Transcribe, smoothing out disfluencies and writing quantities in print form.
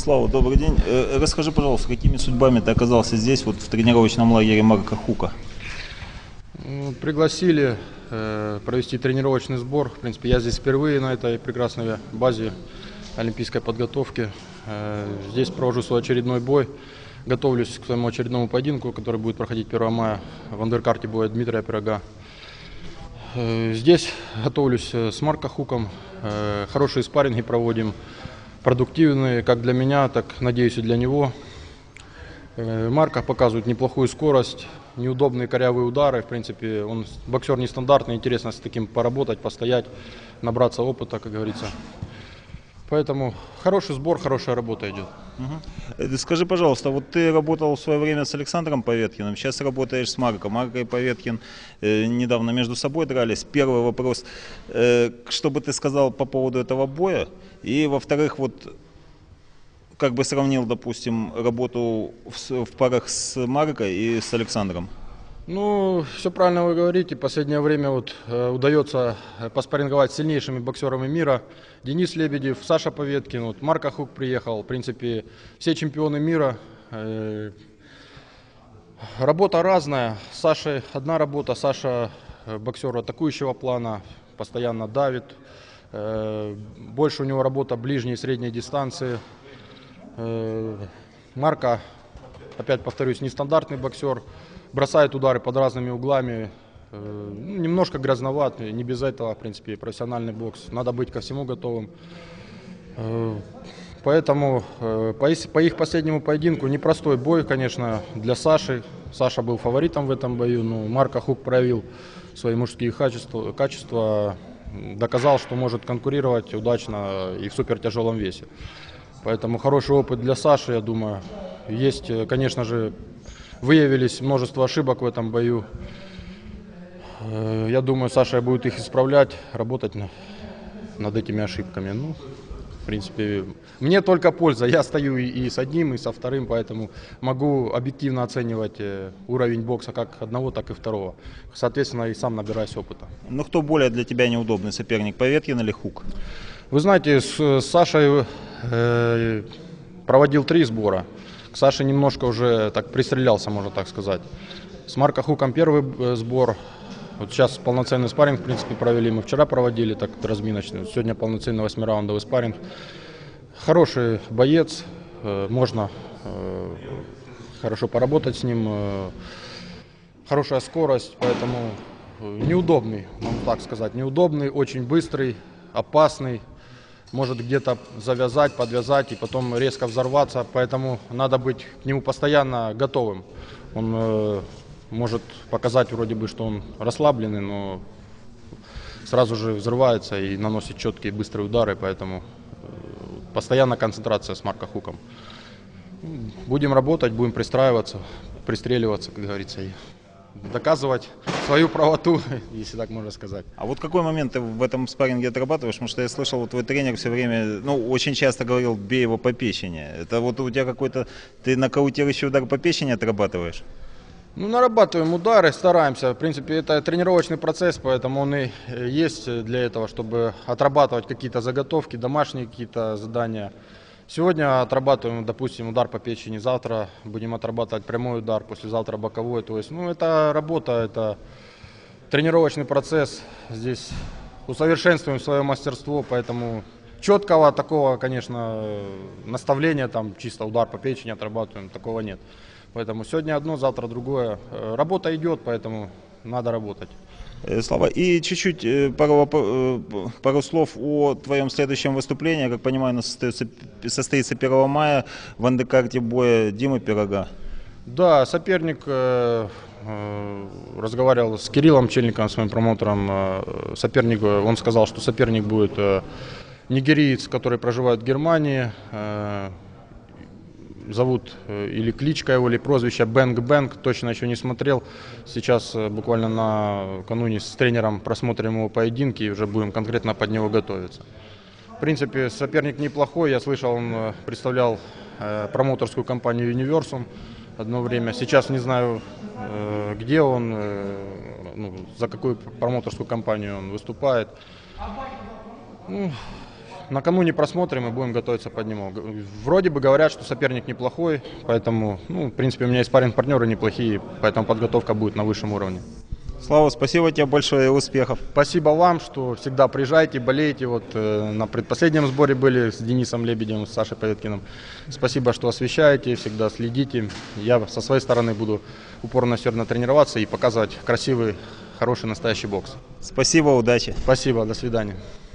Слава, добрый день. Расскажи, пожалуйста, какими судьбами ты оказался здесь, вот в тренировочном лагере Марка Хука? Пригласили провести тренировочный сбор. В принципе, я здесь впервые на этой прекрасной базе олимпийской подготовки. Здесь провожу свой очередной бой. Готовлюсь к своему очередному поединку, который будет проходить 1 мая в андеркарте боя Дмитрия Пирога. Здесь готовлюсь с Марко Хуком. Хорошие спарринги проводим, продуктивные как для меня, так, надеюсь, и для него. Марко показывает неплохую скорость, неудобные корявые удары. В принципе, он боксер нестандартный, интересно с таким поработать, постоять, набраться опыта, как говорится. Поэтому хороший сбор, хорошая работа идет. Скажи, пожалуйста, вот ты работал в свое время с Александром Поветкиным, сейчас работаешь с Марко. Марко и Поветкин недавно между собой дрались. Первый вопрос, что бы ты сказал по поводу этого боя? И, во-вторых, вот как бы сравнил, допустим, работу в парах с Марко и с Александром? Ну, все правильно вы говорите. В последнее время удается поспарринговать с сильнейшими боксерами мира. Денис Лебедев, Саша Поветкин, Марко Хук приехал. В принципе, все чемпионы мира. Работа разная. С Сашей одна работа. Саша боксер атакующего плана, постоянно давит. Больше у него работа ближней и средней дистанции. Марко, опять повторюсь, нестандартный боксер. Бросает удары под разными углами, немножко грязноват, не без этого, в принципе, профессиональный бокс. Надо быть ко всему готовым. Поэтому по их последнему поединку непростой бой, конечно, для Саши. Саша был фаворитом в этом бою, но Марко Хук проявил свои мужские качества, доказал, что может конкурировать удачно и в супертяжелом весе. Поэтому хороший опыт для Саши, я думаю. Есть, конечно же, выявились множество ошибок в этом бою. Я думаю, Саша будет их исправлять, работать над этими ошибками. Ну, в принципе, мне только польза. Я стою и с одним, и со вторым, поэтому могу объективно оценивать уровень бокса как одного, так и второго. Соответственно, и сам набираюсь опыта. Но кто более для тебя неудобный соперник, Поветкин или Хук? Вы знаете, с Сашей проводил 3 сбора. Саша немножко уже так пристрелялся, можно так сказать. С Марко Хуком первый сбор. Вот сейчас полноценный спарринг, в принципе, провели. Мы вчера проводили так разминочный. Сегодня полноценный 8-раундовый спарринг. Хороший боец. Можно хорошо поработать с ним. Хорошая скорость, поэтому неудобный, могу так сказать. Неудобный, очень быстрый, опасный. Может где-то завязать, подвязать и потом резко взорваться, поэтому надо быть к нему постоянно готовым. Он может показать вроде бы, что он расслабленный, но сразу же взрывается и наносит четкие быстрые удары, поэтому постоянно концентрация с Марко Хуком. Будем работать, будем пристраиваться, пристреливаться, как говорится, и доказывать свою правоту, если так можно сказать. А вот какой момент ты в этом спарринге отрабатываешь? Потому что я слышал, вот твой тренер все время, очень часто говорил, бей его по печени. Это вот у тебя какой-то, ты нокаутирующий удар по печени отрабатываешь? Нарабатываем удары, стараемся. В принципе, это тренировочный процесс, поэтому он и есть для этого, чтобы отрабатывать какие-то заготовки, домашние какие-то задания. Сегодня отрабатываем, допустим, удар по печени, завтра будем отрабатывать прямой удар, послезавтра боковой. То есть, это работа, это тренировочный процесс. Здесь усовершенствуем свое мастерство, поэтому четкого такого, конечно, наставления, там чисто удар по печени отрабатываем, такого нет. Поэтому сегодня одно, завтра другое. Работа идет, поэтому надо работать. Слава, и чуть-чуть пару слов о твоем следующем выступлении. Как понимаю, оно состоится 1 мая в андеркарте боя Димы Пирога. Да, соперник, разговаривал с Кириллом Чельниковым, своим промоутером. Соперник, он сказал, что соперник будет нигериец, который проживает в Германии. Зовут или кличка его, или прозвище Бэнг-Бэнг, точно еще не смотрел. Сейчас буквально накануне с тренером просмотрим его поединки и уже будем конкретно под него готовиться. В принципе, соперник неплохой. Я слышал, он представлял промоутерскую компанию Universum одно время. Сейчас не знаю, где он, за какую промоутерскую компанию он выступает. накануне просмотрим и будем готовиться под него. Вроде бы говорят, что соперник неплохой, поэтому, в принципе, у меня и спарринг-партнеры неплохие, поэтому подготовка будет на высшем уровне. Слава, спасибо тебе большое и успехов. Спасибо вам, что всегда приезжаете, болеете. Вот на предпоследнем сборе были с Денисом Лебедем, с Сашей Поветкиным. Спасибо, что освещаете, всегда следите. Я со своей стороны буду упорно все равно тренироваться и показывать красивый, хороший, настоящий бокс. Спасибо, удачи. Спасибо, до свидания.